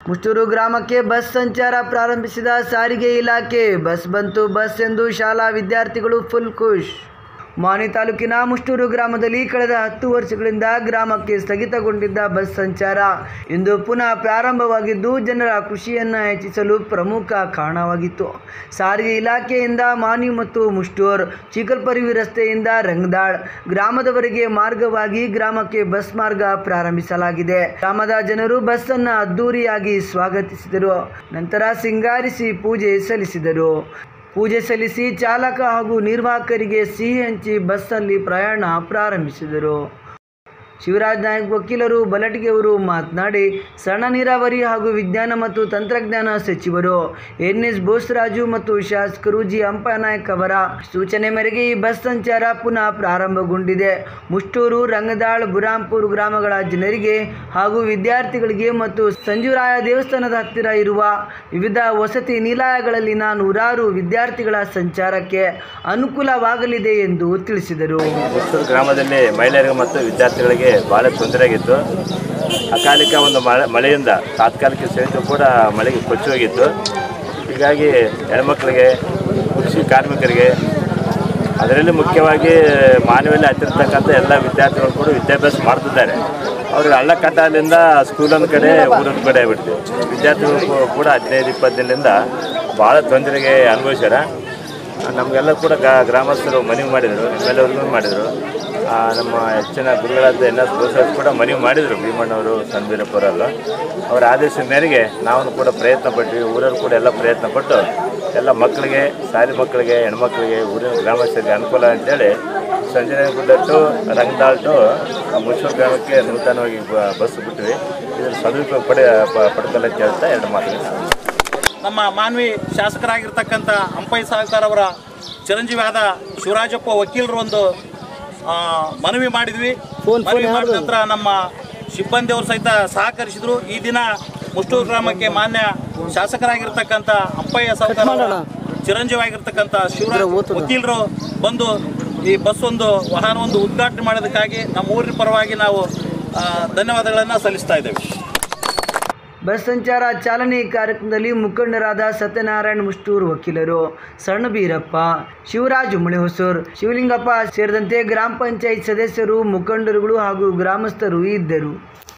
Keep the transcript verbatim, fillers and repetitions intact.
ಮುಷ್ಟೂರು ಗ್ರಾಮಕ್ಕೆ ಬಸ್ ಸಂಚಾರ ಪ್ರಾರಂಭಿಸಿದ ಸಾರಿಗೆ ಇಲಾಖೆ. ಬಸ್ ಬಂತು ಬಸ್ ಎಂದು ಶಾಲಾ ವಿದ್ಯಾರ್ಥಿಗಳು ಫುಲ್ ಖುಷ್. ಮಾನ್ವಿ ತಾಲೂಕಿನ ಮುಷ್ಟೂರು ಗ್ರಾಮದಲ್ಲಿ ಕಳೆದ ಹತ್ತು ವರ್ಷಗಳಿಂದ ಗ್ರಾಮಕ್ಕೆ ಸ್ಥಗಿತಗೊಂಡಿದ್ದ ಬಸ್ ಸಂಚಾರ ಇಂದು ಪುನಃ ಪ್ರಾರಂಭವಾಗಿದ್ದು ಜನರ ಖುಷಿಯನ್ನು ಹೆಚ್ಚಿಸಲು ಪ್ರಮುಖ ಕಾರಣವಾಗಿತ್ತು. ಸಾರಿಗೆ ಇಲಾಖೆಯಿಂದ ಮಾನ್ವಿ ಮತ್ತು ಮುಷ್ಟೂರು ಚಿಕಲ್ಪರಿವಿ ರಸ್ತೆಯಿಂದ ರಂಗದಾಳ್ ಗ್ರಾಮದವರೆಗೆ ಮಾರ್ಗವಾಗಿ ಗ್ರಾಮಕ್ಕೆ ಬಸ್ ಮಾರ್ಗ ಪ್ರಾರಂಭಿಸಲಾಗಿದೆ. ಗ್ರಾಮದ ಜನರು ಬಸ್ ಅನ್ನು ಅದ್ದೂರಿಯಾಗಿ ಸ್ವಾಗತಿಸಿದರು. ನಂತರ ಸಿಂಗಾರಿಸಿ ಪೂಜೆ ಸಲ್ಲಿಸಿದರು. ಪೂಜೆ ಸಲ್ಲಿಸಿ ಚಾಲಕ ಹಾಗೂ ನಿರ್ವಾಹಕರಿಗೆ ಸಿಹಿ ಹಂಚಿ ಬಸ್ಸಲ್ಲಿ ಪ್ರಯಾಣ ಪ್ರಾರಂಭಿಸಿದರು. ಶಿವರಾಜ್ ನಾಯ್ಕ್ ವಕೀಲರು ಬಲಟಗಿ ಅವರು ಮಾತನಾಡಿ, ಸಣ್ಣ ನೀರಾವರಿ ಹಾಗೂ ವಿಜ್ಞಾನ ಮತ್ತು ತಂತ್ರಜ್ಞಾನ ಸಚಿವರು ಎನ್ ಎಸ್ ಬೋಸರಾಜು ಮತ್ತು ಶಾಸಕರು ಜಿ ಅಂಪನಾಯ್ಕ್ ಅವರ ಸೂಚನೆ ಮೇರೆಗೆ ಈ ಬಸ್ ಸಂಚಾರ ಪುನಃ ಪ್ರಾರಂಭಗೊಂಡಿದೆ. ಮುಷ್ಟೂರು, ರಂಗದಾಳ್, ಬುರಾಂಪುರ ಗ್ರಾಮಗಳ ಜನರಿಗೆ ಹಾಗೂ ವಿದ್ಯಾರ್ಥಿಗಳಿಗೆ ಮತ್ತು ಸಂಜುರಾಯ ದೇವಸ್ಥಾನದ ಹತ್ತಿರ ಇರುವ ವಿವಿಧ ವಸತಿ ನಿಲಯಗಳಲ್ಲಿನ ನೂರಾರು ವಿದ್ಯಾರ್ಥಿಗಳ ಸಂಚಾರಕ್ಕೆ ಅನುಕೂಲವಾಗಲಿದೆ ಎಂದು ತಿಳಿಸಿದರು. ಮುಷ್ಟೂರು ಗ್ರಾಮದಲ್ಲಿ ಮಹಿಳೆಯರಿಗೆ ಮತ್ತು ವಿದ್ಯಾರ್ಥಿಗಳಿಗೆ ಭಾಳ ತೊಂದರೆ ಆಗಿತ್ತು. ಅಕಾಲಿಕ ಒಂದು ಮಳೆ ಮಳೆಯಿಂದ ತಾತ್ಕಾಲಿಕ ಸಹಿತ ಕೂಡ ಮಳೆಗೆ ಕೊಚ್ಚಿ ಹೋಗಿತ್ತು. ಹೀಗಾಗಿ ಹೆಣ್ಮಕ್ಳಿಗೆ, ಕೃಷಿ ಕಾರ್ಮಿಕರಿಗೆ, ಅದರಲ್ಲಿ ಮುಖ್ಯವಾಗಿ ಮಾನವಿಯಲ್ಲಿ ಹತ್ತಿರತಕ್ಕಂಥ ಎಲ್ಲ ವಿದ್ಯಾರ್ಥಿಗಳು ಕೂಡ ವಿದ್ಯಾಭ್ಯಾಸ ಮಾಡ್ತಿದ್ದಾರೆ. ಅವ್ರಿಗೆ ಹಳ್ಳ ಕಟ್ಟದಿಂದ ಸ್ಕೂಲೊಂದು ಕಡೆ ಊರೊಂದು ಕಡೆ ಆಗ್ಬಿಡ್ತೀವಿ. ವಿದ್ಯಾರ್ಥಿಗಳು ಕೂಡ ಹದಿನೈದು ಇಪ್ಪತ್ತು ದಿನದಿಂದ ಭಾಳ ತೊಂದರೆಗೆ ಅನುಭವಿಸ್ಯಾರ. ನಮಗೆಲ್ಲ ಕೂಡ ಗ್ರಾಮಸ್ಥರು ಮನವಿ ಮಾಡಿದರು, ಎಮ್ ಎಲ್ ಎವ್ರಿಗೂ ಮಾಡಿದರು. ನಮ್ಮ ಹೆಚ್ಚಿನ ಗುರುಗಳಾದ ಎನ್ ಎಸ್ ಬೋಸರಾಜ್ ಕೂಡ ಮನವಿ ಮಾಡಿದರು, ಭೀಮಣ್ಣವರು, ಸಣ್ಣ ಅವರ ಆದೇಶದ ಮೇರೆಗೆ ನಾವು ಕೂಡ ಪ್ರಯತ್ನ ಪಟ್ವಿ. ಊರಲ್ಲಿ ಕೂಡ ಎಲ್ಲ ಪ್ರಯತ್ನ ಪಟ್ಟು ಎಲ್ಲ ಮಕ್ಕಳಿಗೆ, ಶಾಲೆ ಮಕ್ಕಳಿಗೆ, ಹೆಣ್ಮಕ್ಳಿಗೆ, ಊರಿನ ಗ್ರಾಮಸ್ಥರಿಗೆ ಅನುಕೂಲ ಅಂತೇಳಿ ಸಂಜೆ ಗುಡ್ಡ ಟು ರಂಗದಾಳ್ ಟು ಮುಷ್ಟೂರು ಗ್ರಾಮಕ್ಕೆ ನೂತನವಾಗಿ ಬಸ್ ಬಿಟ್ವಿ. ಇದನ್ನು ಸದುಪಯೋಗ ಪಡೆ ಪಡ್ಕೊಳ್ಳೋಕೆ ಹೇಳ್ತಾ ಎರಡು ಮಾತುಗಳು. ನಮ್ಮ ಮಾನ್ವಿ ಶಾಸಕರಾಗಿರ್ತಕ್ಕಂಥ ಅಂಪೈ ಸಾವ್ಕಾರ್ ಅವರ ಚಿರಂಜೀವಿಯಾದ ಶಿವರಾಜಪ್ಪ ವಕೀಲರು ಒಂದು ಮನವಿ ಮಾಡಿದ್ವಿ. ಮನವಿ ಮಾಡಿದ ನಂತರ ನಮ್ಮ ಸಿಬ್ಬಂದಿಯವರು ಸಹಿತ ಸಹಕರಿಸಿದರು. ಈ ದಿನ ಮುಷ್ಟೂರು ಗ್ರಾಮಕ್ಕೆ ಮಾನ್ಯ ಶಾಸಕರಾಗಿರ್ತಕ್ಕಂಥ ಅಂಪಯ್ಯ ಸಾವ್ಕಾರ್ ಅವರ ಚಿರಂಜೀವಿಯಾಗಿರ್ತಕ್ಕಂಥ ಶಿವರಾಜ ವಕೀಲರು ಬಂದು ಈ ಬಸ್ ಒಂದು ವಾಹನ ಒಂದು ಉದ್ಘಾಟನೆ ಮಾಡೋದಕ್ಕಾಗಿ ನಮ್ಮ ಊರಿನ ಪರವಾಗಿ ನಾವು ಧನ್ಯವಾದಗಳನ್ನು ಸಲ್ಲಿಸ್ತಾ ಇದ್ದೇವೆ. ಬಸ್ ಸಂಚಾರ ಚಾಲನೆ ಕಾರ್ಯಕ್ರಮದಲ್ಲಿ ಮುಖಂಡರಾದ ಸತ್ಯನಾರಾಯಣ ಮುಷ್ಟೂರು ವಕೀಲರು, ಸಣ್ಣ ಬೀರಪ್ಪ, ಶಿವರಾಜ್ ಮುಳೆಹೊಸೂರು, ಶಿವಲಿಂಗಪ್ಪ ಸೇರಿದಂತೆ ಗ್ರಾಮ ಪಂಚಾಯತ್ ಸದಸ್ಯರು, ಮುಖಂಡರುಗಳು ಹಾಗೂ ಗ್ರಾಮಸ್ಥರು ಇದ್ದರು.